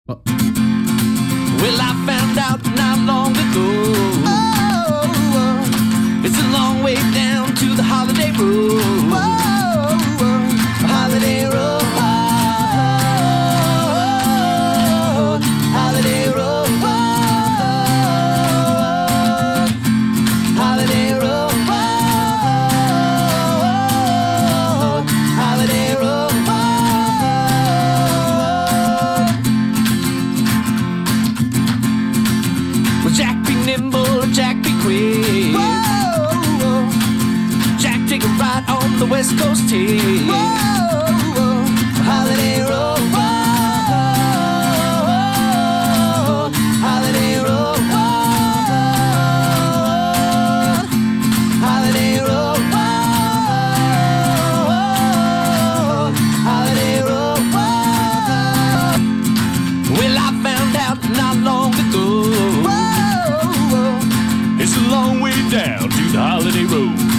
Well, I found out not long ago. It's a long way down to the holiday road. Holiday road. Holiday road. Holiday road. Holiday road. Well, Jack be nimble, Jack be quick. Jack take a ride on the West Coast here. Holiday road. Holiday road. Holiday road. Holiday road. Well, I found out not long ago. It's a long way down to the holiday road.